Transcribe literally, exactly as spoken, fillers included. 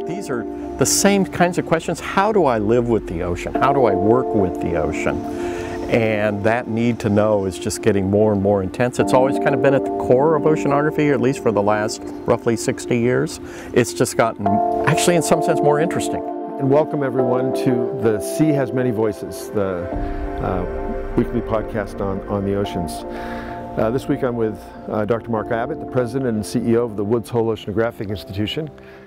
These are the same kinds of questions. How do I live with the ocean? How do I work with the ocean? And that need to know is just getting more and more intense. It's always kind of been at the core of oceanography, at least for the last roughly sixty years. It's just gotten, actually in some sense, more interesting. And welcome everyone to The Sea Has Many Voices, the uh, weekly podcast on, on the oceans. Uh, this week I'm with uh, Doctor Mark Abbott, the President and C E O of the Woods Hole Oceanographic Institution.